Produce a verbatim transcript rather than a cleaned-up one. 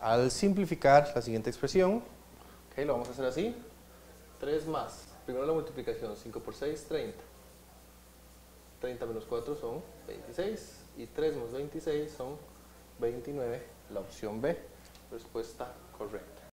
al simplificar la siguiente expresión, okay, lo vamos a hacer así, tres más, primero la multiplicación, cinco por seis, treinta, treinta menos cuatro son veintiséis, y tres más veintiséis son veintinueve, la opción B, respuesta correcta.